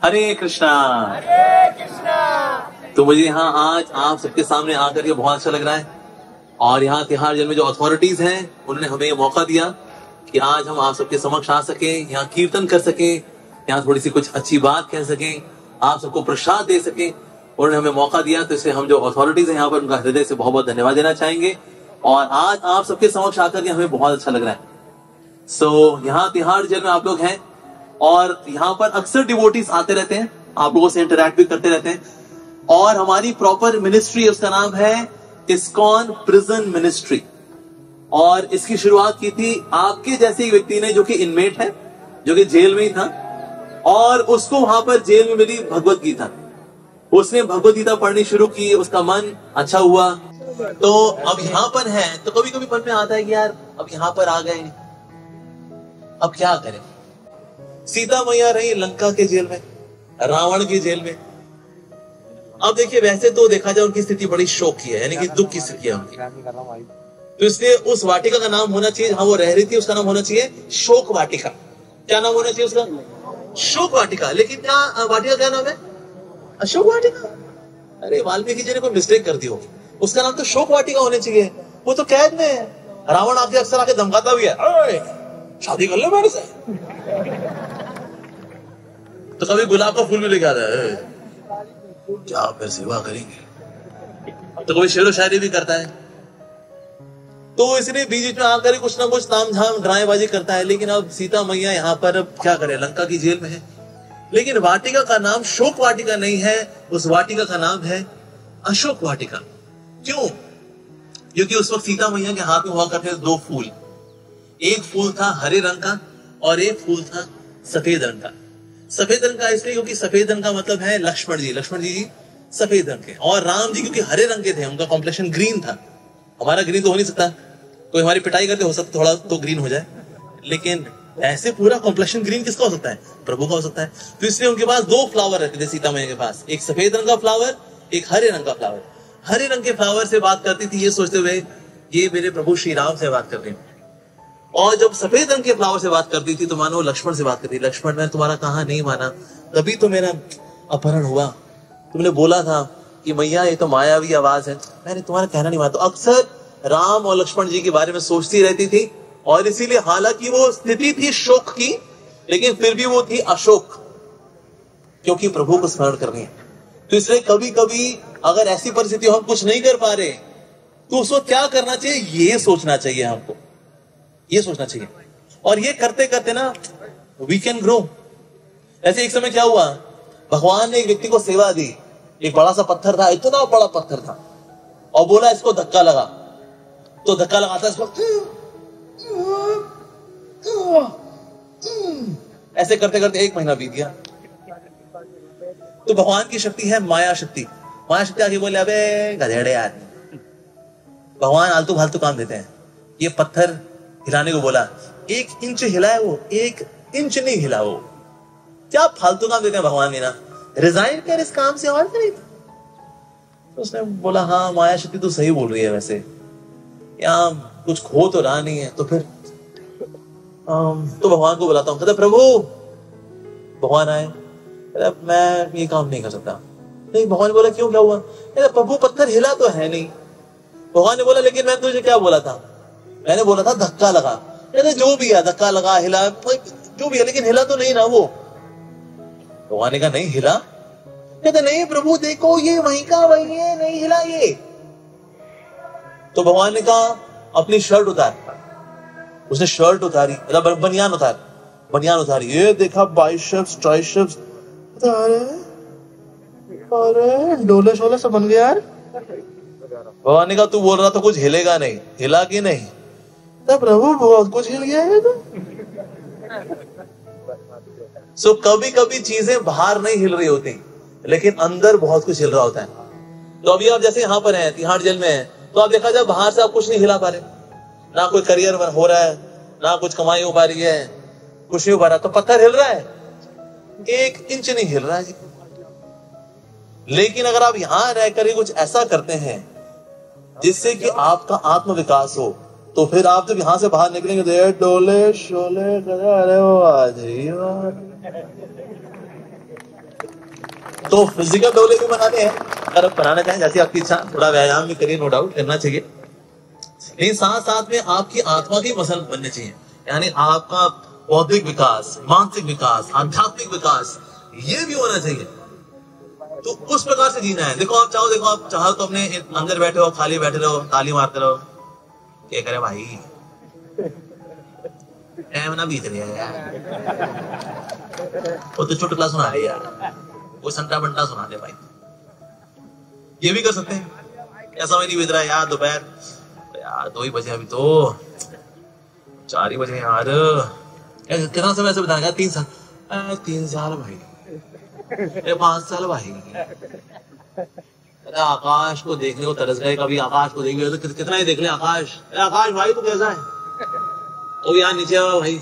हरे कृष्णा। तो मुझे यहाँ आज आप सबके सामने आकर के बहुत अच्छा लग रहा है। और यहाँ तिहाड़ जेल में जो अथॉरिटीज हैं उन्होंने हमें ये मौका दिया कि आज हम आप सबके समक्ष आ सके, यहाँ कीर्तन कर सके, यहाँ थोड़ी सी कुछ अच्छी बात कह सके, आप सबको प्रसाद दे सके। उन्होंने हमें मौका दिया, तो इससे हम जो अथॉरिटीज हैं यहाँ पर उनका हृदय से बहुत बहुत धन्यवाद देना चाहेंगे। और आज आप सबके समक्ष आकर के हमें बहुत अच्छा लग रहा है। यहाँ तिहाड़ जेल में आप लोग हैं और यहाँ पर अक्सर डिवोटीज आते रहते हैं, आप लोगों से इंटरैक्ट भी करते रहते हैं। और हमारी प्रॉपर मिनिस्ट्री, उसका नाम है इस्कॉन प्रिजन मिनिस्ट्री। और इसकी शुरुआत की थी आपके जैसे एक व्यक्ति ने, जो कि इनमेट है, जो कि जेल में ही था, और उसको वहां पर जेल में मिली भगवत गीता। उसने भगवत गीता पढ़नी शुरू की, उसका मन अच्छा हुआ। तो अब यहाँ पर है, तो कभी कभी मन में आता है कि यार अब यहाँ पर आ गए, अब क्या करें। सीता मैया रही लंका के जेल में, रावण की जेल में। अब देखिए, वैसे तो देखा जाए उनकी स्थिति बड़ी शोक की है, यानी कि दुख की स्थिति है उनकी। तो इसलिए उस वाटिका का नाम होना चाहिए, जहां वो रह रही थी, उसका नाम होना चाहिए शोक वाटिका। क्या नाम होना चाहिए उसका? शोक वाटिका। लेकिन क्या वाटिका क्या नाम है? अशोक वाटिका। अरे वाल्मीकि जी ने कोई मिस्टेक कर दी हो, उसका नाम तो शोक वाटिका होना चाहिए। वो तो कैद में है। रावण आके अक्सर आके धमकाता भी है, शादी कर लो मेरे से। तो कभी गुलाब का फूल भी लेके आता है, क्या फिर सेवा करेंगे। तो कभी शेरो शायरी भी करता है। तो इसलिए बीच में आकर कुछ ना कुछ तामझाम ड्रामेबाजी करता है। लेकिन अब सीता मैया यहाँ पर अब क्या करे, लंका की जेल में है। लेकिन वाटिका का नाम शोक वाटिका नहीं है, उस वाटिका का नाम है अशोक वाटिका। क्यों? क्योंकि उस वक्त सीता मैया के हाथ में हुआ करते थे दो फूल। एक फूल था हरे रंग का और एक फूल था सफेद रंग का। सफेद रंग का इसलिए क्योंकि सफेद रंग का मतलब है लक्ष्मण जी। लक्ष्मण जी सफेद रंग के, और राम जी क्योंकि हरे रंग के थे, उनका कॉम्प्लेक्शन ग्रीन था। हमारा ग्रीन तो हो नहीं सकता, कोई हमारी पिटाई करके हो सकता थोड़ा तो ग्रीन हो जाए, लेकिन ऐसे पूरा कॉम्प्लेक्शन ग्रीन किसका हो सकता है? प्रभु का हो सकता है। तो इसलिए उनके पास दो फ्लावर रहते थे सीता मैया के पास, एक सफेद रंग का फ्लावर, एक हरे रंग का फ्लावर। हरे रंग के फ्लावर से बात करती थी ये सोचते हुए ये मेरे प्रभु श्री राम से बात कर रही हूँ। और जब सफेद रंग के फ्लावर से बात करती थी तो मानो लक्ष्मण से बात करती। लक्ष्मण, मैं तुम्हारा कहा नहीं माना, तभी तो मेरा अपहरण हुआ। तुमने बोला था कि मैया ये तो मायावी आवाज है, मैंने तुम्हारा कहना नहीं माना। तो अक्सर राम और लक्ष्मण जी के बारे में सोचती रहती थी। और इसीलिए हालांकि वो स्थिति थी शोक की, लेकिन फिर भी वो थी अशोक, क्योंकि प्रभु को स्मरण कर रही है। तो इसलिए कभी कभी अगर ऐसी परिस्थिति हम कुछ नहीं कर पा रहे तो उसको क्या करना चाहिए, ये सोचना चाहिए हमको, ये सोचना चाहिए। और ये करते करते ना वी कैन ग्रो। ऐसे एक समय क्या हुआ, भगवान ने एक व्यक्ति को सेवा दी। एक बड़ा सा पत्थर था, इतना बड़ा पत्थर था, और बोला इसको धक्का लगा। तो धक्का लगाता इसको, ऐसे करते करते 1 महीना बीत गया। तो भगवान की शक्ति है माया शक्ति। माया शक्ति आगे बोले, अबे गधेड़े यार, भगवान आलतू फालतू काम देते हैं। ये पत्थर हिलाने को बोला, 1 इंच हिलाए वो, 1 इंच नहीं हिला वो। क्या फालतू काम देते हैं भगवान ने ना, रिजाइन कर इस काम से और करे। तो उसने बोला, हाँ माया शक्ति तो सही बोल रही है, वैसे यहाँ कुछ खो तो रहा नहीं है। तो फिर तो भगवान को बुलाता हूँ। कहता प्रभु। भगवान आए, कहता मैं ये काम नहीं कर सकता। नहीं, भगवान ने बोला क्यों, क्या हुआ? कहता प्रभु पत्थर हिला तो है नहीं। भगवान ने बोला लेकिन मैं तुझे क्या बोला था? मैंने बोला था धक्का लगा। कहते जो भी है, धक्का लगा, हिला, जो भी है, लेकिन हिला तो नहीं ना वो। भगवान ने कहा नहीं हिला। कहते नहीं प्रभु देखो ये वहीं का वहीं है, नहीं हिला ये। तो भगवान ने कहा अपनी शर्ट उतार। उसने शर्ट उतारी, बनियान उतारी, ये देखा बाइसेप्स ट्राइसेप्स, अरे डोले शोले सब बन गया यार। भगवान ने कहा तू बोल रहा तो कुछ हिलेगा नहीं, हिला कि नहीं? तब प्रभु बहुत कुछ हिल गया है। तो कभी कभी चीजें बाहर नहीं हिल रही होती, लेकिन अंदर बहुत कुछ हिल रहा होता है। तो अभी आप जैसे यहाँ पर हैं, तिहाड़ जेल में हैं, तो आप देखा जाए बाहर से आप कुछ नहीं हिला पा रहे, ना कोई करियर हो रहा है, ना कुछ कमाई हो पा रही है, कुछ नहीं हो पा रहा। तो पत्थर हिल रहा है, 1 इंच नहीं हिल रहा है जी। लेकिन अगर आप यहां रहकर कुछ ऐसा करते हैं जिससे कि आपका आत्म विकास हो, तो फिर आप जब यहां से बाहर निकलेंगे तो ये डोले शोले, अरे वो आज ही तो फिजिकल डोले भी बनाने हैं, अगर आप बनाना चाहें, जैसे आपकी इच्छा, थोड़ा व्यायाम भी करिए, नो डाउट करना चाहिए। लेकिन साथ साथ में आपकी आत्मा की मसल बनने चाहिए, यानी आपका बौद्धिक विकास, मानसिक विकास, आध्यात्मिक विकास, ये भी होना चाहिए। तो उस प्रकार से जीना है। देखो आप चाहो तो अपने अंदर बैठे हो, खाली बैठे रहो, ताली मारते रहो, क्या करे भाई, ना बीत रही है यार, वो तो चुटकुला सुना रही यार, वो संटा बंटा सुना दे भाई। ये भी कर सकते हैं। क्या समय नहीं बीत रहा है यार, दोपहर यार 2 ही बजे, अभी तो 4 ही बजे यार, कितना समय ऐसे बिताएगा? 3 साल, 3 साल भाई, 5 साल भाई। अरे आकाश को देखने को तरस गए, कभी आकाश को देख तो कितना ही देख ले आकाश। आकाश भाई तू कैसा है? तो यहाँ नीचे आओ भाई।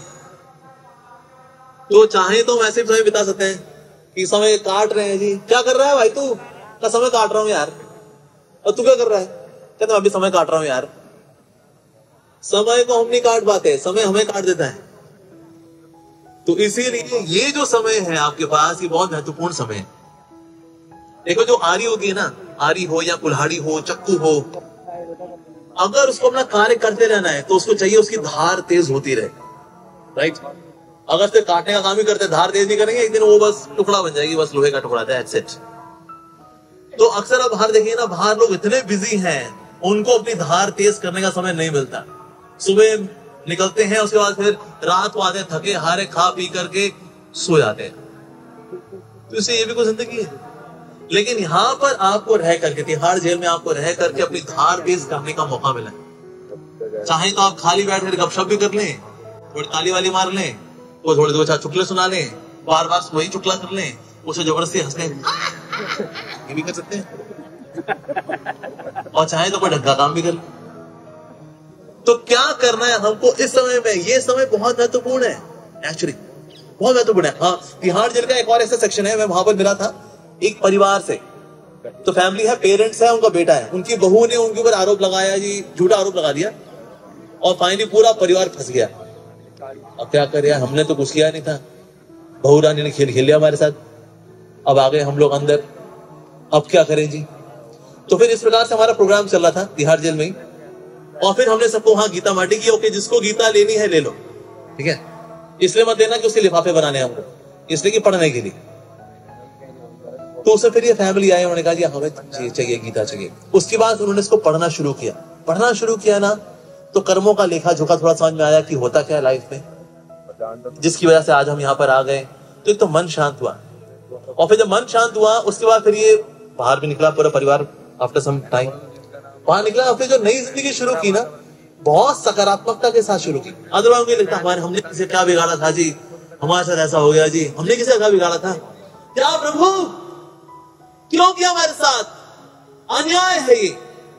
तो चाहे तो वैसे भी समय बिता सकते हैं कि समय काट रहे हैं जी। क्या कर रहा है भाई तू? क्या समय काट रहा हूं यार। और तू क्या कर रहा है? कहते मैं अभी समय काट रहा हूं यार। समय को हम नहीं काट पाते, समय हमें काट देता है। तो इसीलिए ये जो समय है आपके पास, ये बहुत महत्वपूर्ण समय है। देखो जो आरी होगी ना, आरी हो या कुल्हाड़ी हो, चक्कू हो, अगर उसको अपना कार्य करते रहना है तो उसको चाहिए उसकी धार तेज होती रहे, राइट। अगर सिर्फ काटने का काम ही करते, धार तेज नहीं करेंगे, एक दिन वो बस टुकड़ा बन जाएगी, बस लोहे का टुकड़ा, दैट्स इट। तो अक्सर आप बाहर देखिए ना, बाहर लोग इतने बिजी हैं, उनको अपनी धार तेज करने का समय नहीं मिलता। सुबह निकलते हैं, उसके बाद फिर रात को आते हैं थके हारे, खा पी करके सो जाते हैं। तो इससे ये भी कोई जिंदगी है? लेकिन यहाँ पर आपको रह करके, तिहाड़ जेल में आपको रह करके अपनी धार तेज करने का मौका मिला। चाहे तो आप खाली बैठ कर गपशप भी कर लें, थोड़ी ताली वाली मार लें, वो थोड़े 2-4 चुटकुले सुना लें, बार बार वही चुटकुला कर लें, उसे जबरदस्ती हंस लें, ये भी कर सकते हैं। और चाहे तो कोई ढंगा काम भी कर ले। तो क्या करना है हमको इस समय में? ये समय बहुत महत्वपूर्ण है, एक्चुअली बहुत महत्वपूर्ण है। हाँ, तिहाड़ जेल का एक और ऐसा सेक्शन है, मैं वहां पर मिला था एक परिवार से। तो फैमिली है, पेरेंट्स है, उनका बेटा है, उनकी बहू ने उनके ऊपर आरोप लगाया जी, झूठा आरोप लगा दिया, और फाइनली पूरा परिवार फंस गया। अब क्या कर रहा, हमने तो कुछ किया नहीं था, बहू रानी ने खेल खेल लिया हमारे साथ, अब आ गए हम लोग अंदर, अब क्या करें जी। तो फिर इस प्रकार से हमारा प्रोग्राम चल रहा था तिहाड़ जेल में ही। और फिर हमने सबको वहां गीता बांटी की, ओके जिसको गीता लेनी है ले लो, ठीक है, इसलिए मत देना कि उसके लिफाफे बनाने हैं हमको, इसलिए कि पढ़ने के लिए। तो उससे फिर ये फैमिली आई, उन्होंने कहा जी हमें चाहिए गीता चाहिए। उसके बाद उन्होंने इसको पढ़ना शुरू किया। पढ़ना शुरू किया ना, तो कर्मों का लेखा जोखा थोड़ा समझ में आया कि होता क्या है लाइफ में, जिसकी वजह से आज हम यहाँ पर आ गए। तो एक तो मन शांत हुआ, और फिर जब मन शांत हुआ उसके बाद फिर ये बाहर भी निकला, पूरा परिवार आफ्टर सम टाइम बाहर निकला। और फिर जो नई जिंदगी शुरू की ना, बहुत सकारात्मकता के साथ शुरू की। अदरवाइज मुझे लगता हमारे, हमने किसे क्या बिगाड़ा था जी, हमारे साथ ऐसा हो गया जी, हमने किसे क्या बिगाड़ा था, क्या प्रभु क्यों किया हमारे साथ, अन्याय है ये।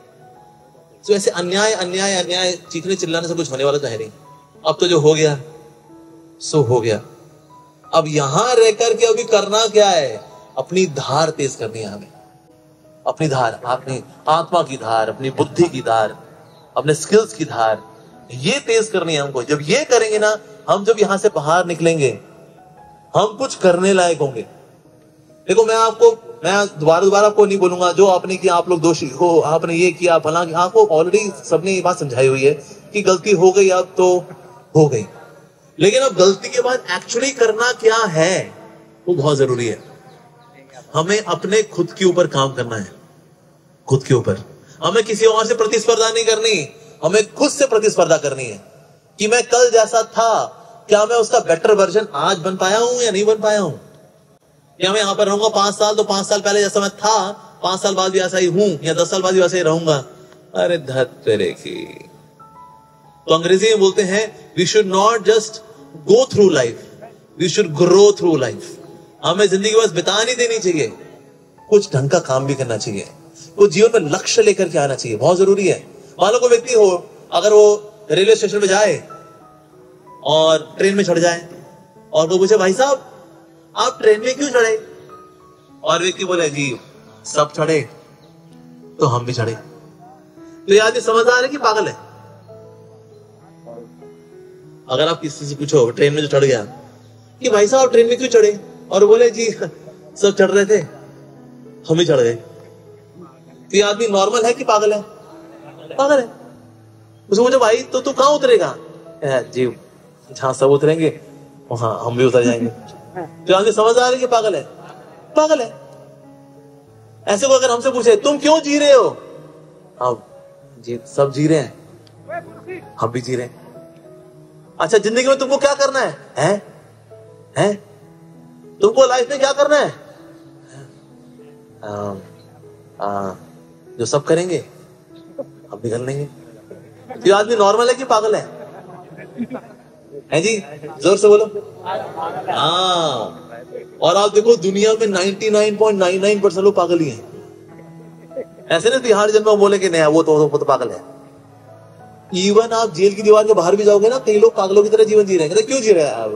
तो ऐसे अन्याय अन्याय अन्याय चीखने चिल्लाने से कुछ होने वाला तो है नहीं। अब तो जो हो गया सो हो गया। अब यहां रहकर के अभी करना क्या है, अपनी धार तेज करनी है हमें, अपनी धार, अपनी आत्मा की धार, अपनी बुद्धि की धार, अपने स्किल्स की धार, ये तेज करनी है हमको। जब ये करेंगे ना, हम जब यहां से बाहर निकलेंगे, हम कुछ करने लायक होंगे। देखो मैं दोबारा आपको नहीं बोलूंगा जो आपने किया आप लोग दोषी हो, आपने ये किया फला, आपको ऑलरेडी सबने ये बात समझाई हुई है कि गलती हो गई, अब तो हो गई। लेकिन अब गलती के बाद एक्चुअली करना क्या है, वो बहुत जरूरी है। हमें अपने खुद के ऊपर काम करना है, खुद के ऊपर। हमें किसी और से प्रतिस्पर्धा नहीं करनी, हमें खुद से प्रतिस्पर्धा करनी है कि मैं कल जैसा था, क्या मैं उसका बेटर वर्जन आज बन पाया हूं या नहीं बन पाया हूं। या मैं यहां पर रहूंगा 5 साल, तो 5 साल पहले जैसा मैं था 5 साल बाद भी ऐसा ही हूं, या 10 साल बाद भी वैसे ही रहूंगा। अरे धत तेरे की। तो अंग्रेजी में बोलते हैं we should not just go through life, we should grow through life. हमें जिंदगी बस बिता नहीं देनी चाहिए, कुछ ढंग का काम भी करना चाहिए, कुछ जीवन में लक्ष्य लेकर के आना चाहिए, बहुत जरूरी है। मान लो कोई व्यक्ति हो, अगर वो रेलवे स्टेशन पे जाए और ट्रेन में चढ़ जाए, और वो पूछे भाई साहब आप ट्रेन में क्यों चढ़े, और व्यक्ति बोले जी सब चढ़े तो हम भी चढ़े, तो ये आदमी समझदार है कि पागल है। अगर आप किसी से पूछो ट्रेन में जो चढ़ गया कि भाई साहब ट्रेन में क्यों चढ़े, और बोले जी सब चढ़ रहे थे, हम ही चढ़ गए। ये आदमी नॉर्मल है कि पागल है? पागल है। उसको पूछो भाई तो तू कहाँ उतरेगा? जी जहां सब उतरेंगे वहां हम भी उतर जाएंगे। तो आदमी समझदार है कि पागल है? पागल है। ऐसे को अगर हमसे पूछे तुम क्यों जी रहे हो, हम जी सब जी रहे हैं, हम भी जी रहे हैं। अच्छा जिंदगी में तुमको क्या करना है? हैं? तुमको लाइफ में क्या करना है? जो सब करेंगे हम भी कर लेंगे। ये आदमी नॉर्मल है कि पागल है जी? जोर से बोलो। हाँ। और आप देखो दुनिया में 99.99% लोग पागल ही हैं। ऐसे नहीं बिहार जन्म में बोले कि नहीं वो तो पागल है। इवन आप जेल की दीवार के बाहर भी जाओगे ना, कई लोग पागलों की तरह जीवन जी रहे हैं। क्यों जी रहे हैं?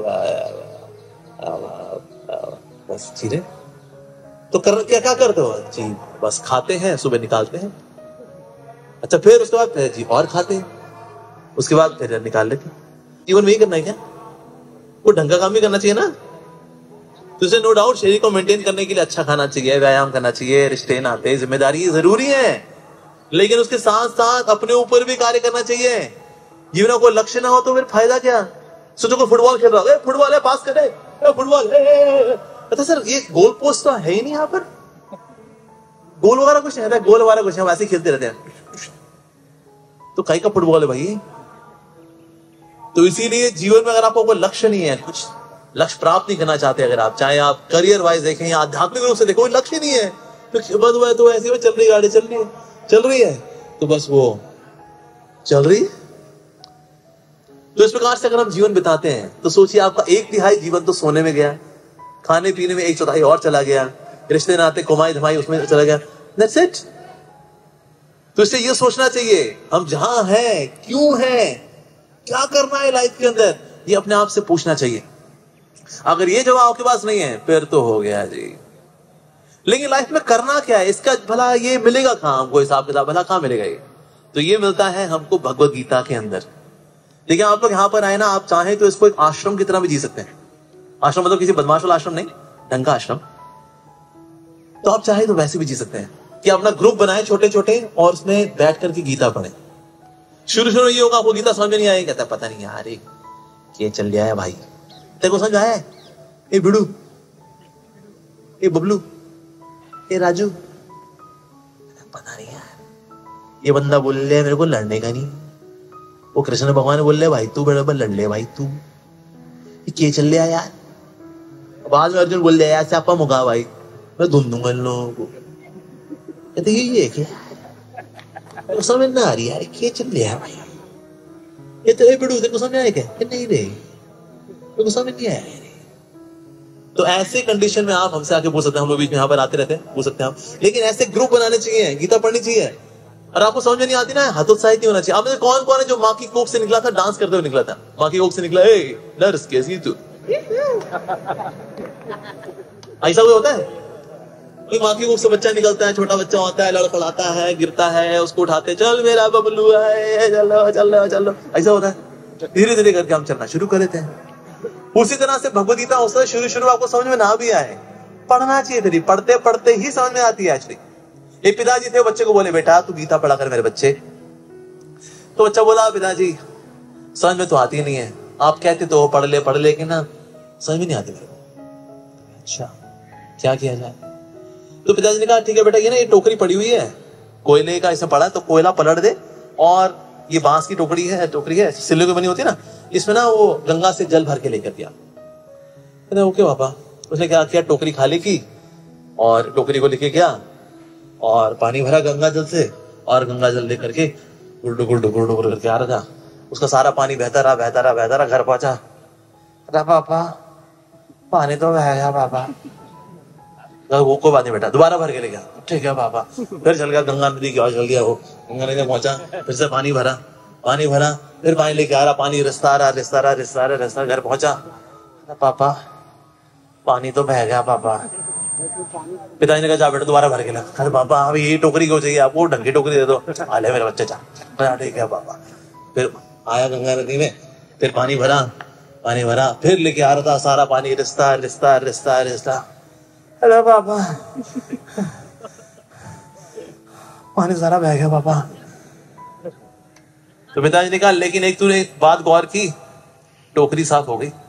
बस जी रहे। तो क्या करते हो जी? बस खाते हैं, सुबह निकालते हैं, अच्छा फिर उसके बाद जी और खाते हैं, उसके बाद फिर निकाल लेते हैं। जीवन में ही करना है क्या? वो ढंग का काम भी करना चाहिए ना। तो इसे नो डाउट शरीर को मेंटेन करने के लिए अच्छा खाना चाहिए, व्यायाम करना चाहिए, रिश्ते नाते जिम्मेदारी जरूरी है, लेकिन उसके साथ साथ अपने ऊपर भी कार्य करना चाहिए। जीवन में कोई लक्ष्य ना हो तो फिर फायदा क्या? सोचो कोई फुटबॉल खेल रहा है, फुटबॉल है पास करे, फुटबॉल है। अच्छा सर ये गोल पोस्ट तो है ही नहीं यहाँ पर, गोल वगैरह कुछ है, गोल वगैरह कुछ है, वैसे ही खेलते रहते हैं। तो कई का फुटबॉल है भाई। तो इसीलिए जीवन में अगर आपको कोई लक्ष्य नहीं है, कुछ लक्ष्य प्राप्त नहीं करना चाहते, अगर आप चाहे आप करियर वाइज देखें या आध्यात्मिक रूप से देखो, कोई लक्ष्य नहीं है तो ऐसे में चल रही गाड़ी चल रही है तो बस वो चल रही है। तो इस प्रकार से अगर हम जीवन बिताते हैं तो सोचिए आपका 1/3 जीवन तो सोने में गया, खाने पीने में 1/4 और चला गया, रिश्ते नाते कमाई धमाई उसमें चला गया। That's it. तो इससे ये सोचना चाहिए हम जहां हैं क्यों हैं, क्या करना है लाइफ के अंदर, ये अपने आप से पूछना चाहिए। अगर ये जवाब आपके पास नहीं है फिर तो हो गया जी। लेकिन लाइफ में करना क्या है, इसका भला ये मिलेगा कहां हमको, हिसाब किताब भला कहां मिलेगा ये? तो ये मिलता है हमको भगवत गीता के अंदर। देखिए आप लोग यहां पर आए ना, आप चाहें तो इसको एक आश्रम की तरह भी जी सकते हैं। आश्रम मतलब किसी बदमाश वाला आश्रम नहीं, ढंग का आश्रम। तो आप चाहे तो वैसे भी जी सकते हैं कि अपना ग्रुप बनाए छोटे छोटे और उसमें बैठ करके गीता पढ़े। शुरू शुरू ये होगा आपको गीता समझ में नहीं आएगी, कहता पता नहीं यार ये चल गया है भाई, तेरे को समझ आया है? ए बिड़ू, ए बबलू, ए राजू, पता नहीं यार ये बंदा बोल रहे मेरे को लड़ने का नहीं, वो कृष्ण भगवान बोल रहे भाई तू बराबर लड़ ले भाई तू, ये चल रहा यार। बाद में अर्जुन बोल रहे यार चापा मुका भाई मैं धुन दूंगा इन लोगों को। कहते ये क्या तो समझ ना आ रही यार, ये चल रहा भाई, ये तो बिड़ू तेरे को समझ आया क्या? नहीं रे तेरे को समझ नहीं आया। तो ऐसे कंडीशन में आप हमसे आके पूछ सकते हैं, हम लोग बीच में यहाँ पर आते रहते हैं, पूछ सकते हैं आप। लेकिन ऐसे ग्रुप बनाने चाहिए, गीता पढ़नी चाहिए। और आपको समझ में नहीं आती ना, हतोत्साहित नहीं होना चाहिए। आप में कौन कौन है जो माँ की कोख से निकला था, डांस करते हुए निकला था? माँ की कोख से निकला, नर्स कैसी तू, ऐसा कोई होता है? कोई माँ की कोख से बच्चा निकलता है, छोटा बच्चा होता है, लड़खड़ाता है, गिरता है, उसको उठाते चल मेरा बबलू है, चलो चलो चलो, ऐसा होता है। धीरे धीरे करके हम चलना शुरू कर देते हैं। उसी तरह से भगवत गीता होता है, शुरू आपको समझ में ना भी आए, पढ़ना चाहिए, फिर पढ़ते पढ़ते ही समझ में आती है। एक्चुअली एक पिताजी थे, बच्चे को बोले बेटा तू गीता पढ़ा कर मेरे बच्चे। तो बच्चा बोला पिताजी समझ में तो आती नहीं है, आप कहते तो पढ़ ले कि ना समझ में नहीं आती मेरे को। अच्छा क्या किया जाए? तो पिताजी ने कहा ठीक है बेटा, ये ना ये टोकरी पड़ी हुई है कोयले का, इसमें पड़ा है तो कोयला पलट दे, और ये बांस की टोकरी है सिल्ले की बनी होती है ना, इसमें ना वो गंगा से जल भर के लेकर दिया। ओके पापा। उसने क्या किया, टोकरी खाली की और टोकरी को लेके गया और पानी भरा गंगा जल से, और गंगा जल लेकर के गुल्डू करके आ रहा था। उसका सारा पानी बहता रहा, घर पहुंचा। अरे पापा पानी तो बह गया पापा। वो कोई बात नहीं बेटा, दोबारा भर के ले गया। ठीक है पापा। फिर चल गया गंगा नदी की ओर, चल गया वो गंगा नदी पहुंचा, फिर से पानी भरा, फिर पानी लेके आ रहा, पानी रिसता रहा, घर पहुंचा। पापा पानी तो बह गया पापा। पिताजी ने कहा जा बेटा दोबारा भर के ला। अरे पापा अभी ये टोकरी क्यों चाहिए आपको, ढंग की टोकरी दे दो। आले मेरे बच्चे जा। ठीक है पापा। फिर आया गंगा नदी में, फिर पानी भरा, फिर लेके आ रहा था, सारा पानी रिसता। अरे पापा पानी सारा बह गया पापा। तो पिताजी ने कहा लेकिन एक तूने बात गौर की, टोकरी साफ हो गई।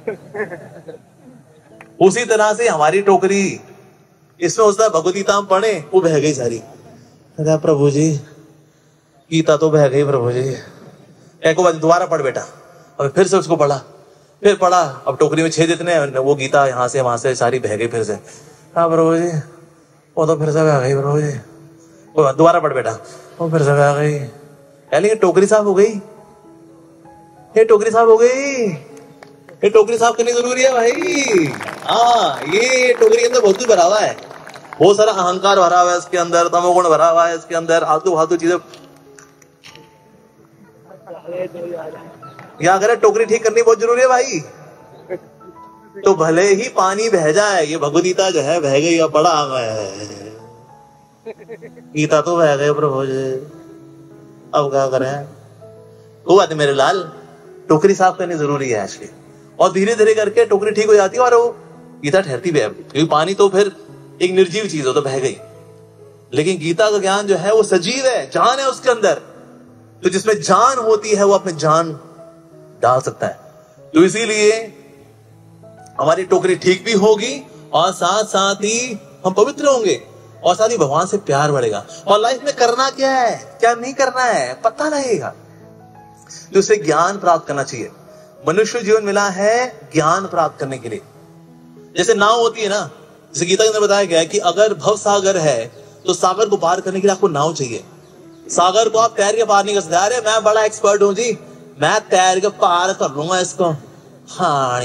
उसी तरह से हमारी टोकरी, इसमें उसका भगवद गीता हम पढ़े, वो बह गई सारी। प्रभु जी गीता तो बह गई प्रभु जी। एक बार दोबारा पढ़ बेटा, अब फिर से उसको पढ़ा, फिर पढ़ा, अब टोकरी में छेद इतने, वो गीता यहाँ से वहां से सारी बह गई फिर से। हाँ प्रभु जी वो तो फिर से बह गई प्रभु जी। दोबारा पढ़ बेटा, वो फिर से बह गई। लेकिन टोकरी साफ हो गई, ये टोकरी साफ हो गई, ये टोकरी साफ करनी जरूरी है भाई। हाँ ये टोकरी के अंदर बहुत कुछ भरा हुआ है, बहुत सारा अहंकार भरा हुआ है इसके अंदर, तमोगुण भरा हुआ है इसके अंदर, आलतू फालतू चीजें। क्या करे, टोकरी ठीक करनी बहुत जरूरी है भाई। तो भले ही पानी बह जाए, ये भगवद गीता जो है बह गई, अब बड़ा है गीता तो बह गए प्रभु जी, अब क्या करें। वो बात है मेरे लाल, टोकरी साफ करनी जरूरी है एक्चुअली, और धीरे धीरे करके टोकरी ठीक हो जाती है और वो गीता ठहरती भी है, क्योंकि पानी तो फिर एक निर्जीव चीज हो तो बह गई। लेकिन गीता का ज्ञान जो है वो सजीव है, जान है उसके अंदर, तो जिसमें जान होती है वो अपने जान डाल सकता है। तो इसीलिए हमारी टोकरी ठीक भी होगी और साथ साथ ही हम पवित्र होंगे और साथ ही भगवान से प्यार बढ़ेगा। और लाइफ में करना क्या है, क्या नहीं करना है पता लगेगा, तो उसे ज्ञान प्राप्त करना चाहिए। मनुष्य जीवन मिला है ज्ञान प्राप्त करने के लिए। जैसे नाव होती है ना, जैसे गीता के अंदर बताया गया है कि अगर भव सागर है तो सागर को पार करने के लिए आपको नाव चाहिए। सागर को आप तैर के पार नहीं कर सकते। अरे मैं बड़ा एक्सपर्ट हूं जी, मैं तैर के पार कर लूंगा इसको। हाँ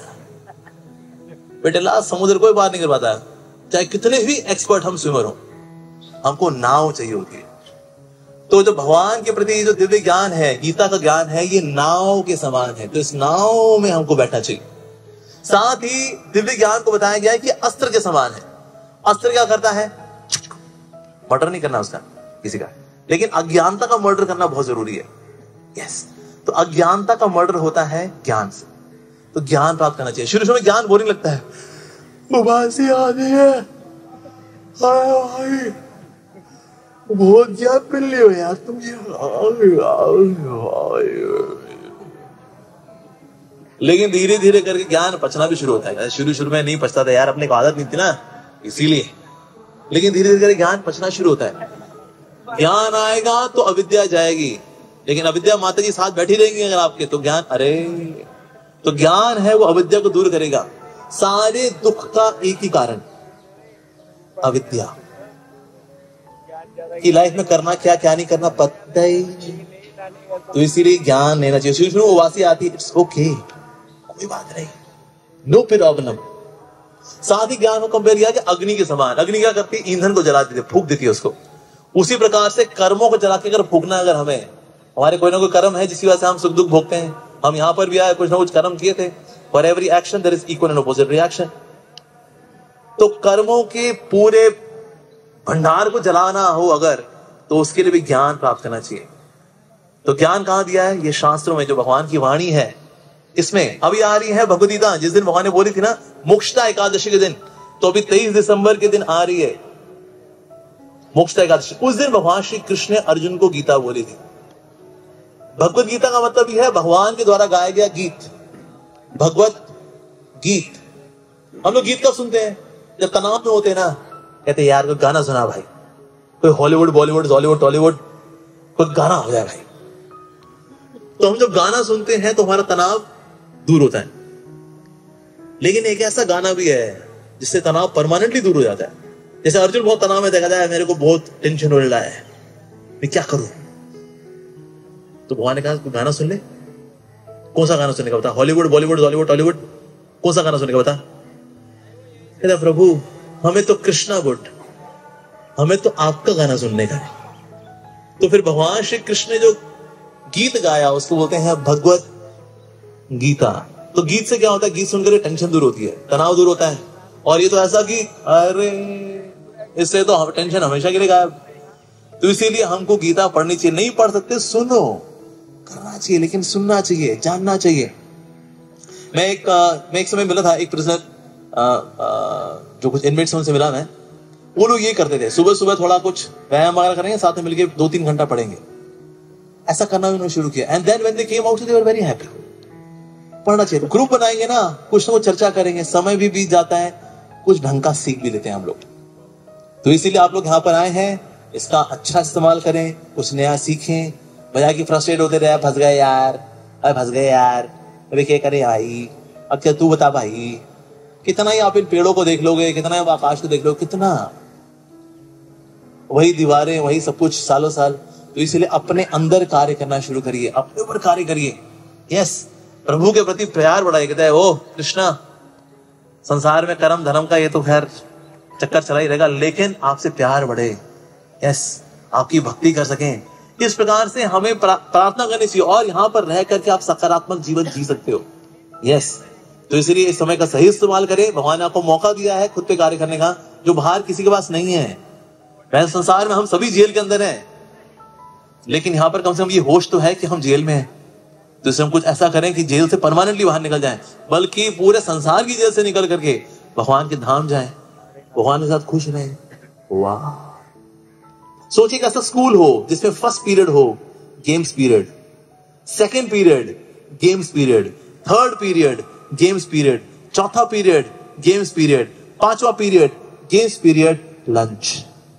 बेटेला समुद्र को पार नहीं कर पाता, चाहे कितने भी एक्सपर्ट हम स्विमर हो, हमको नाव चाहिए होती है। तो जो भगवान के प्रति जो दिव्य ज्ञान है, गीता का ज्ञान है, ये नाव के समान है, तो इस नाव में हमको बैठना चाहिए। साथ ही दिव्य ज्ञान को बताया गया है कि अस्त्र के समान है। अस्त्र क्या करता है, मर्डर नहीं करना उसका किसी का, लेकिन अज्ञानता का मर्डर करना बहुत जरूरी है। यस, तो अज्ञानता का मर्डर होता है ज्ञान से। तो ज्ञान प्राप्त करना चाहिए। शुरू शुरू में ज्ञान बोरिंग लगता है, उबासी आती है, बहुत ज्ञान मिल रही हो यार तुम। लेकिन धीरे धीरे करके ज्ञान पचना भी शुरू होता है। शुरू शुरू में नहीं पचता था यार, अपने को आदत नहीं थी ना इसीलिए, लेकिन धीरे धीरे करके ज्ञान पचना शुरू होता है। ज्ञान आएगा तो अविद्या जाएगी, लेकिन अविद्या माता जी साथ बैठी रहेंगी अगर आपके, तो ज्ञान, अरे तो ज्ञान है वो अविद्या को दूर करेगा। सारे दुख का एक ही कारण, अविद्या। कि लाइफ में करना क्या क्या नहीं करना पता ही, तो इसीलिए ज्ञान लेना चाहिए। शुरू शुरू उबासी आती है, इट्स ओके, कोई बात नहीं, नो प्रॉब्लम। साथ ही ज्ञान को कंपेयर किया कि अग्नि के समान। अग्नि क्या करती है, ईंधन को जला देती है, फूंक देती है उसको। उसी प्रकार से कर्मों को जला के अगर फूकना, अगर हमें हमारे कोई ना कोई कर्म है जिसकी वजह से हम सुख दुख भोगते हैं, हम यहां पर भी आए कुछ ना कुछ कर्म किए थे, for every action there is equal and opposite reaction. तो कर्मों के पूरे भंडार को जलाना हो अगर, तो उसके लिए भी ज्ञान प्राप्त करना चाहिए। तो ज्ञान कहां दिया है, ये शास्त्रों में जो भगवान की वाणी है, इसमें अभी आ रही है भगवद गीता। जिस दिन भगवान ने बोली थी ना मोक्षदा एकादशी के दिन, तो अभी 23 दिसंबर के दिन आ रही है मोक्षदा एकादशी। उस दिन भगवान श्री कृष्ण ने अर्जुन को गीता बोली थी। भगवद गीता का मतलब यह है भगवान के द्वारा गाया गया गीत, भगवत गीत। हम लोग गीत कब सुनते हैं, जब तनाव में होते हैं ना, कहते यार कोई गाना सुना भाई, कोई हॉलीवुड बॉलीवुड हॉलीवुड टॉलीवुड कोई गाना हो जाए भाई। तो हम जब गाना सुनते हैं तो हमारा तनाव दूर होता है। लेकिन एक ऐसा गाना भी है जिससे तनाव परमानेंटली दूर हो जाता है। जैसे अर्जुन बहुत तनाव में देखा जाए, मेरे को बहुत टेंशन हो रहा है, मैं क्या करूं, तो भगवान ने कहा गाना सुन ले। कौन सा गाना सुनने का बता, हॉलीवुड बॉलीवुड हॉलीवुड टॉलीवुड, कौन सा गाना सुनने का बता। कहता प्रभु हमें तो कृष्णा बुट, हमें तो आपका गाना सुनने का है। तो फिर भगवान श्री कृष्ण ने जो गीत गाया उसको बोलते हैं भगवत गीता। तो गीत से क्या होता है, गीत सुनकर टेंशन दूर होती है, तनाव दूर होता है। और ये तो ऐसा कि अरे इससे तो टेंशन हमेशा के लिए गायब। तो इसीलिए हमको गीता पढ़नी चाहिए। नहीं पढ़ सकते सुनो, करना चाहिए, लेकिन सुनना चाहिए, जानना चाहिए। मैं एक समय मिला था एक प्रिजनर, जो कुछ इनमेट्स उनसे मिला मैं, वो लोग ये करते थे, सुबह सुबह थोड़ा कुछ व्यायाम वगैरह करेंगे, साथ में मिलकर 2-3 घंटा पढ़ेंगे, ऐसा करना उन्होंने शुरू किया। And then when they came out they were very happy. पढ़ना चाहिए, ग्रुप बनाएंगे ना, कुछ ना कुछ चर्चा करेंगे, समय भी बीत जाता है, कुछ ढंग का सीख भी लेते हैं हम लोग। तो इसीलिए आप लोग यहाँ पर आए हैं, इसका अच्छा इस्तेमाल करें, कुछ नया सीखें, बजाय कि फ्रस्ट्रेट होते रहे, फंस गए यार, अरे फंस गए यार, अरे क्या करे भाई, अब क्या तू बता भाई। कितना ही आप इन पेड़ों को देख लोगे, कितना ही आप आकाश को देख लोगे, कितना वही दीवारें, वही सब कुछ सालों साल। तो इसलिए अपने अंदर कार्य करना शुरू करिए, अपने ऊपर कार्य करिए। यस, प्रभु के प्रति प्यार बढ़ाइए। कहता है ओ कृष्णा, संसार में कर्म धर्म का ये तो खैर चक्कर चला ही रहेगा, लेकिन आपसे प्यार बढ़े, यस, आपकी भक्ति कर सकें। इस प्रकार से हमें प्रार्थना करनी चाहिए, और यहाँ पर रह करके आप सकारात्मक जीवन जी सकते हो। यस, तो इसलिए इस समय का सही इस्तेमाल करें। भगवान ने आपको मौका दिया है खुद पे कार्य करने का, जो बाहर किसी के पास नहीं है। वैसे संसार में हम सभी जेल के अंदर हैं, लेकिन यहाँ पर कम से कम ये होश तो है कि हम जेल में हैं। तो इसमें हम कुछ ऐसा करें कि जेल से परमानेंटली बाहर निकल जाएं, बल्कि पूरे संसार की जेल से निकल करके भगवान के धाम जाएं, भगवान के साथ खुश रहें। वाह, सोचिए ऐसा स्कूल हो जिसमें फर्स्ट पीरियड हो games period, second period games period, third period games period, चौथा पीरियड गेम्स पीरियड, पांचवा पीरियड गेम्स पीरियड, लंच,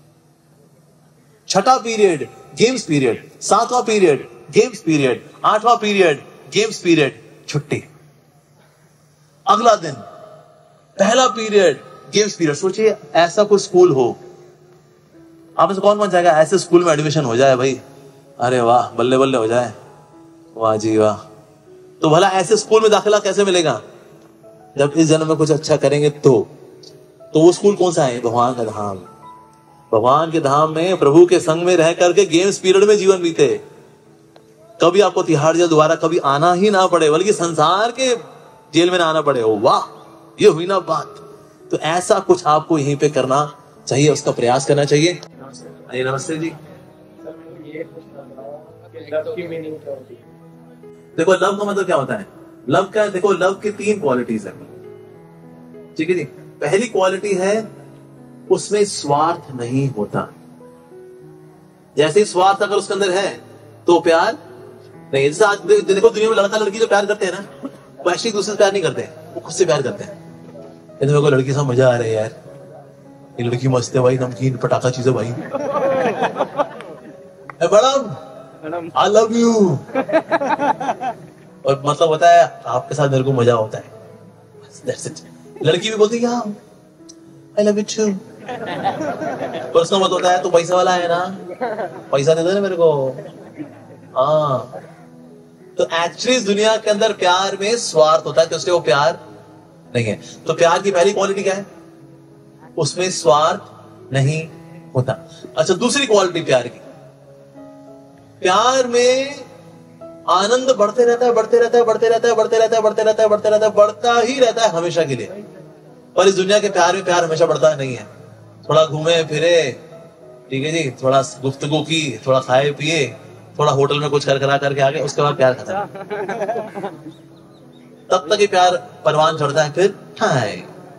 छठा पीरियड गेम्स पीरियड, सातवां पीरियड गेम्स पीरियड, आठवां पीरियड गेम्स पीरियड, छुट्टी। अगला दिन पहला पीरियड गेम्स पीरियड। सोचिए ऐसा कोई स्कूल हो, आप में से कौन जाएगा ऐसे स्कूल में एडमिशन हो जाए भाई, अरे वाह, बल्ले बल्ले हो जाए, वाह जी वाह। तो भला ऐसे स्कूल में दाखिला कैसे मिलेगा? जब इस जन्म में कुछ अच्छा करेंगे तो वो स्कूल कौन सा है? भगवान का धाम। भगवान के धाम में प्रभु के संग में रह करके गेम्स पीरियड में जीवन बीते, कभी आपको तिहाड़ जेल दोबारा कभी आना ही ना पड़े, बल्कि संसार के जेल में ना आना पड़े। वाह, ये हुई ना बात। तो ऐसा कुछ आपको यहीं पे करना चाहिए, उसका प्रयास करना चाहिए। नमस्ते जी। देखो लव का मतलब क्या होता है? लव का देखो, लव की 3 क्वालिटीज है, ठीक है जी। पहली क्वालिटी है उसमें स्वार्थ नहीं होता। जैसे ही स्वार्थ अगर उसके अंदर है तो प्यार नहीं। जैसे आज देखो दुनिया में लड़का लड़की जो प्यार करते हैं ना, वो एक्चुअली दूसरे से प्यार नहीं करते, वो खुद से प्यार करते हैं। मेरे को लड़की से मजा आ रहा है यार, ये लड़की मस्त है भाई, नमकीन पटाखा चीज है भाई, मैडम आई लव यू, और मतलब होता है आपके साथ मेरे को मजा होता है, that's it। लड़की भी बोलती है आई लव यू टू, पर उसका मतलब होता है तो पैसा वाला है ना, पैसा दे दो ना मेरे को। हाँ, तो एक्चुअली इस दुनिया के अंदर प्यार में स्वार्थ होता है, कि उससे वो प्यार नहीं है। तो प्यार की पहली क्वालिटी क्या है? उसमें स्वार्थ नहीं होता। अच्छा, दूसरी क्वालिटी प्यार की, प्यार में आनंद बढ़ते रहता है, बढ़ते रहता है, बढ़ते रहता है, बढ़ते रहता है, बढ़ते रहता है, बढ़ते रहता है, बढ़ता ही रहता है हमेशा के लिए। पर इस दुनिया के प्यार में प्यार हमेशा बढ़ता नहीं है। थोड़ा घूमे फिरे, ठीक है जी, थोड़ा गुफ्तगू की, थोड़ा खाए पिए, थोड़ा होटल में कुछ करा करके आ गए, उसके बाद प्यार खत्म। तब तक ये प्यार परवान चढ़ता है, फिर ठाए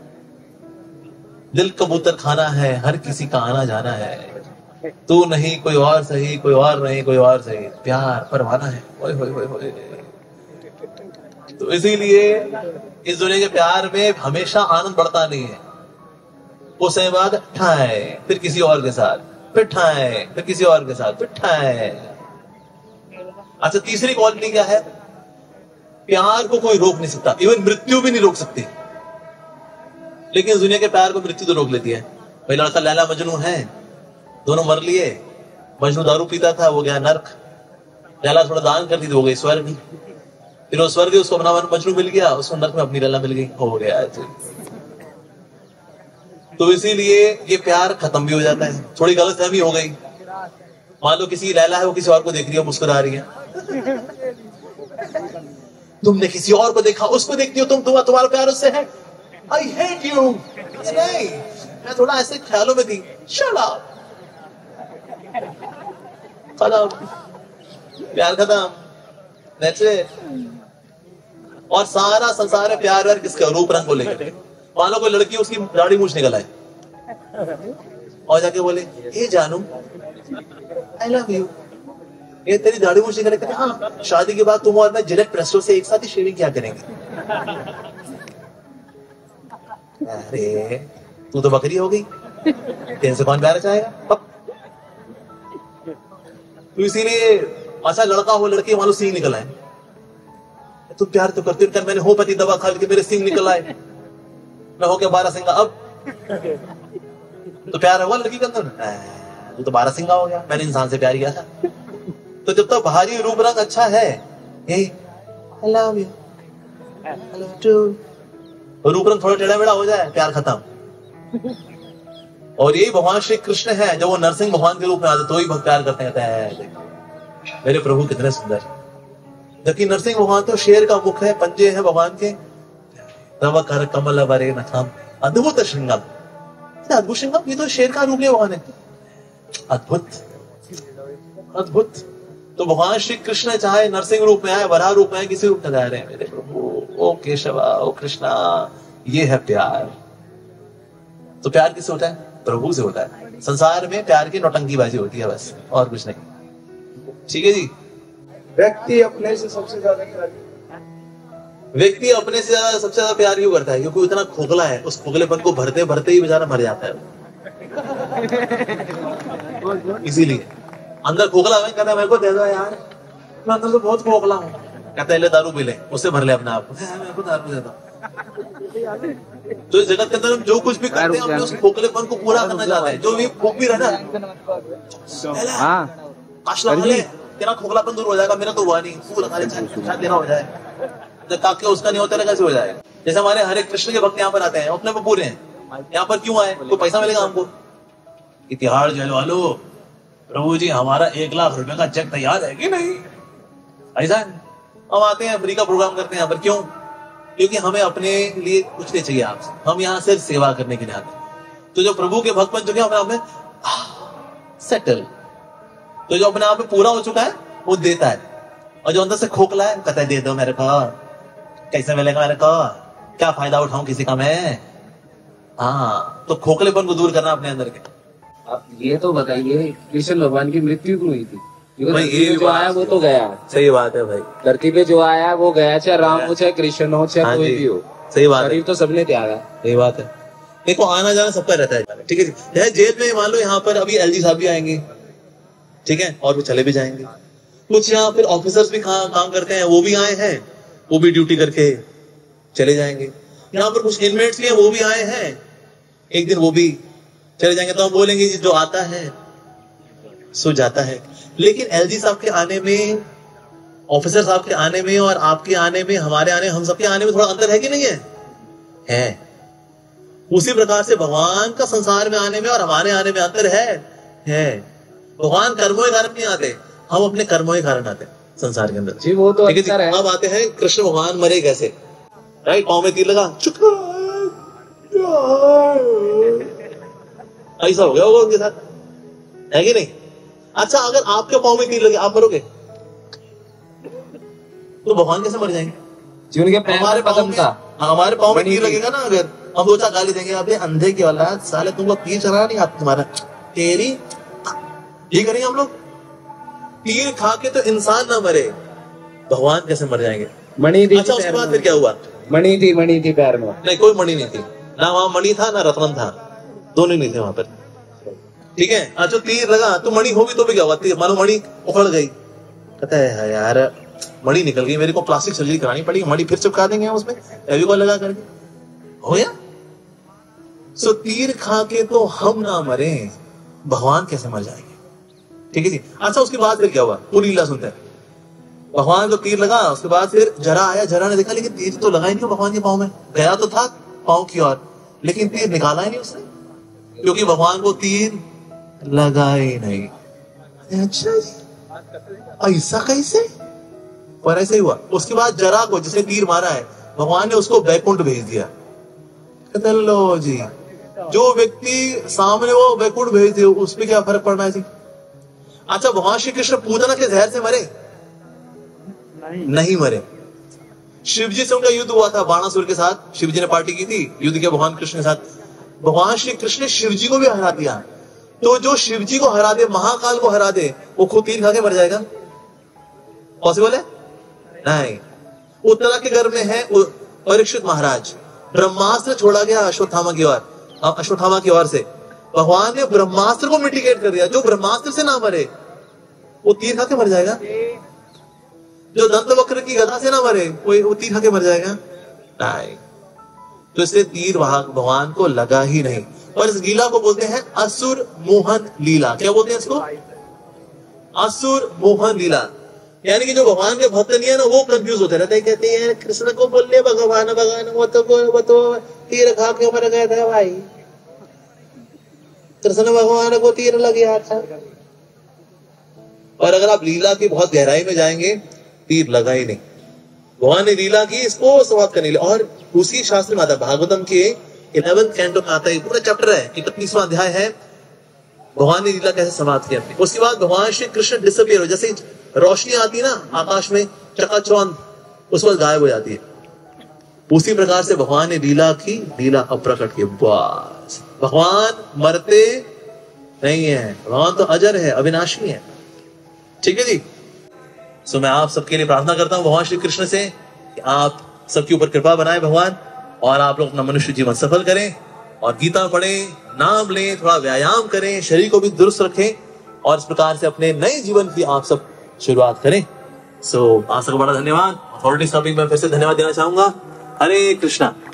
दिल कबूतर खाना है, हर किसी का आना जाना है, तू नहीं कोई और सही, कोई और नहीं कोई और सही, प्यार परवाना है। ओए होए होए होए। तो इसीलिए इस दुनिया के प्यार में हमेशा आनंद बढ़ता नहीं है। कुछ समय बाद ठाए, फिर किसी और के साथ, फिर ठाए, फिर किसी और के साथ, फिर ठाए। अच्छा, तीसरी क्वालिटी क्या है? प्यार को कोई रोक नहीं सकता, इवन मृत्यु भी नहीं रोक सकती। लेकिन इस दुनिया के प्यार को मृत्यु तो रोक लेती है। भाई लड़का लैला मजनू है, दोनों मर लिए। मजनू दारू पीता था, वो गया नर्क, लैला थोड़ा दान कर दी तो हो गई स्वर्ग। फिर वो स्वर्ग उसको अपना मजनू मिल गया, उसको नर्क में अपनी लैला मिल गई, हो गया। तो इसीलिए ये प्यार खत्म भी हो जाता है। थोड़ी गलतफहमी हो गई, मान लो किसी लैला है, वो किसी और को देख रही है, मुस्कुरा रही है, तुमने किसी और को देखा, उसको देखती हो, तुम्हारा प्यार उससे है। I hate you. नहीं, मैं थोड़ा ऐसे ख्यालों में थी। शट अप, खत्म, प्यार खत्म, दैट्स इट। और सारा संसार है प्यार व्यार किसका? रूप रंग को लेकर। मान लो कोई लड़की, उसकी दाढ़ी मूंछ निकल आए, और जाके बोले, ये जानू आई लव यू, ये तेरी दाढ़ी मुझे करेक्ट है, हाँ शादी के बाद तुम और मैं जिलेट प्रेस्टो से एक साथ ही शेविंग क्या करेंगे। अरे तू तो बकरी हो गई, तेरे से कौन प्यार चाहेगा। तो इसीलिए अच्छा लड़का हो लड़की मान लो सींग निकल आए, तू प्यार तो करती कर, मैंने होम्योपैथी दवा खा के मेरे सींग निकल आए, मैं हो गया 12 सिंगा, अब तो प्यार हुआ लड़की के अंदर, तू तो 12 सिंगा हो गया, मैंने इंसान से प्यार किया था। तो जब तक बाहरी रूप रंग अच्छा है, यही I love you, I love you, रूप रंग थोड़ा टेढ़ा मेढ़ा हो जाए, प्यार खत्म। और यही भगवान श्री कृष्ण है, जब वो नरसिंह भगवान के रूप में आते तो ही भक्त प्यार करते हैं, मेरे प्रभु कितने सुंदर। जबकि नरसिंह भगवान तो शेर का मुख है, पंजे हैं भगवान के, तव कर कमल वरे नखम, अद्भुत श्रृंगम, अद्भुत श्रृंगम, ये तो शेर का रूप लिया भगवान ने, अद्भुत अद्भुत। तो भगवान श्री कृष्ण चाहे नरसिंह रूप में आए, वराह रूप में आए, किसी रूप में जा रहे हैं मेरे प्रभु, ओ केशवा, ओ कृष्णा, ये है प्यार। तो प्यार किससे होता है? प्रभु से होता है। संसार में प्यार की नौटंकीबाजी होती है बस, और कुछ नहीं। ठीक है जी। व्यक्ति अपने से सबसे ज्यादा प्यार, व्यक्ति अपने से ज्यादा सबसे ज्यादा प्यार क्यों करता है? क्योंकि इतना खोखला है, उस खोखलेपन को भरते भरते ही बेचारा मर जाता है। इसीलिए अंदर खोखला है, कहता है मेरे को दे दो यार, मैं अंदर तो बहुत खोखला हूँ, कहता है ले दारू पी ले, उससे भर ले अपने आप को, मेरे को दारू दे दो। तो इस जगत के अंदर हम जो कुछ भी करते हैं, अपने उस खोखलेपन को पूरा करना चाहते हैं। जो भी फूक भी रहा ना, तेरा खोखलापन दूर हो जाएगा, मेरा तो हुआ नहीं, फूल शायद देना हो जाए, ताकि उसका नहीं होता कैसे हो जाएगा। जैसे हमारे हरे कृष्ण के भक्त यहाँ पर आते हैं, अपने में पूरे हैं, यहाँ पर क्यों आए? कोई पैसा मिलेगा हमको? तिहाड़ जेल वालों, प्रभु जी हमारा 1 लाख रुपए का चेक तैयार है कि नहीं? ऐसा है, हम आते हैं, फ्री का प्रोग्राम करते हैं यहाँ पर, क्यों? क्योंकि हमें अपने लिए कुछ नहीं चाहिए आपसे, हम यहाँ सिर्फ सेवा करने के लिए आते हैं। तो जो प्रभु के भक्त बन चुके हैं, अपने आप में सेटल, तो जो अपने आप में पूरा हो चुका है वो देता है, और जो अंदर से खोखला है कहता है दे दो मेरे को, कैसे मिलेगा मेरे को, क्या फायदा उठाऊं किसी का मैं। हाँ, तो खोखलेपन को दूर करना अपने अंदर के। आप ये तो बताइए, कृष्ण भगवान की मृत्यु क्यों हुई थी? भाई ये जो आया वो तो गया, सही बात है भाई, धरती पे जो आया वो गया, चाहे राम हो चाहे कृष्ण हो चाहे कोई भी हो, सही बात है, शरीर तो सबने त्यागा। सही बात है। देखो आना जाना सबका रहता है, ठीक है। जेल में मान लो यहाँ पर अभी एलजी साहब भी आएंगे, ठीक है, और भी चले भी जाएंगे। कुछ यहाँ पर ऑफिसर्स भी काम करते हैं, वो भी आए हैं, वो भी ड्यूटी करके चले जाएंगे। यहाँ पर कुछ इनमेट्स भी हैं, वो भी आए हैं, एक दिन वो भी चले जाएंगे। तो हम बोलेंगे जो आता है सो जाता है। लेकिन एलजी साहब के आने में, ऑफिसर साहब के आने में और आपके आने में, हमारे आने, हम सबके आने में थोड़ा अंतर है कि नहीं है? है। उसी प्रकार से भगवान का संसार में आने में और हमारे आने में अंतर है। भगवान कर्मों के कारण नहीं आते, हम अपने कर्मों के कारण आते हैं संसार के अंदर जी, वो तो अंतर है। अब आते हैं कृष्ण भगवान मरे कैसे, राइट? पांव में तीर लगा, ऐसा हो गया होगा उनके साथ, है कि नहीं? अच्छा, अगर आपके पांव में तीर लगे, आप मरोगे? तो भगवान कैसे मर जाएंगे? जी, उनके हमारे हमारे पांव में तीर लगेगा ना, अगर हम दो चार गाली देंगे, आप अंधे की औलाद, साले तुमको तीर चला नहीं आता तुम्हारा, तेरी ये करेंगे हम लोग। तीर खा के तो इंसान ना मरे, भगवान कैसे मर जाएंगे? मणि थी। अच्छा, उसके बाद फिर क्या हुआ? मणि थी पैर में। नहीं, कोई मणि नहीं थी, ना वहां मणि था ना रत्न था, दोनों नहीं थे वहां पर, ठीक है। अच्छा, तीर लगा तो मणि होगी तो भी क्या हुआ? तीर मानो मणि उखड़ गई, कहता है यार मणि निकल गई, मेरे को प्लास्टिक सर्जरी करानी पड़ी, मणि फिर चिपका देंगे उसमें फेविकॉल लगा करके, हो गया। सो तीर खा के तो हम ना मरे, भगवान कैसे मर जाएंगे? ठीक है जी। अच्छा, उसके बाद फिर क्या हुआ? पूरी लीला सुनते हैं। भगवान को तीर लगा, उसके बाद फिर जरा आया, जरा ने देखा लेकिन तीर तो लगा ही नहीं भगवान के पांव में, गया तो था पांव की ओर, लेकिन तीर निकाला ही नहीं उसने, क्योंकि भगवान को तीर लगा ही नहीं। अच्छा जी, ऐसा कैसे? पर ऐसे ही हुआ। उसके बाद जरा को, जिसने तीर मारा है, भगवान ने उसको वैकुंठ भेज दिया। कहते लो जी, जो व्यक्ति सामने वो वैकुंठ भेज दे, उस पर क्या फर्क पड़ना है जी? अच्छा, भगवान श्री कृष्ण पूतना के जहर से मरे? नहीं मरे। शिव जी से उनका युद्ध हुआ था बाणासुर के साथ, शिव जी ने पार्टी की थी, युद्ध किया भगवान कृष्ण के साथ। भगवान श्री कृष्ण ने शिव जी को भी हरा दिया। तो जो शिव जी को हरा दे, महाकाल को हरा दे, वो खुद तीर खा के मर जाएगा? पॉसिबल है? नहीं। उत्तरा के घर में है परीक्षित महाराज, ब्रह्मास्त्र छोड़ा गया अश्वत्थामा की ओर से, भगवान ने ब्रह्मास्त्र को मिटिगेट कर दिया। जो ब्रह्मास्त्र से ना मरे वो तीर खा के मर जाएगा। जो दंतवक्र की गदा से ना मरे वो तीर खा के मर जाएगा? नहीं। तो इसलिए तीर भगवान को लगा ही नहीं। और इस लीला को बोलते हैं असुर मोहन लीला। क्या बोलते हैं इसको? असुर मोहन लीला। यानी कि जो भगवान के भक्त नहीं है ना, वो कंफ्यूज होते रहते हैं, कहते हैं कृष्ण को बोल ले भगवान वो तो तीर खा के मर गए थे भाई, कृष्ण भगवान को तीर लग गया था। और अगर आप लीला की बहुत गहराई में जाएंगे, तीर लगा ही नहीं। भगवान ने लीला की, इसको समाप्त करने के लिए। और उसी शास्त्र में आता है, भागवतम के 11th कैंटो में आता है, पूरा चैप्टर है, 31वां अध्याय है, भगवान ने लीला कैसे समाप्त की अपनी। उसके बाद भगवान श्री कृष्ण डिसअपियर हो, जैसे रोशनी आती है ना आकाश में, चकाचौंध, उस वक्त गायब हो जाती है। उसी प्रकार से भगवान ने लीला की, लीला अप्रकट की। बस भगवान मरते नहीं है, भगवान तो अजर है, अविनाशी है। ठीक है जी। सो मैं आप सबके लिए प्रार्थना करता हूं भगवान श्री कृष्ण से कि आप सबके ऊपर कृपा बनाए भगवान, और आप लोग अपना मनुष्य जीवन सफल करें, और गीता पढ़ें, नाम लें, थोड़ा व्यायाम करें, शरीर को भी दुरुस्त रखें, और इस प्रकार से अपने नए जीवन की आप सब शुरुआत करें। सो आप सबको बड़ा धन्यवाद। अथॉरिटी शॉपिंग में फिर से धन्यवाद देना चाहूंगा। हरे कृष्णा।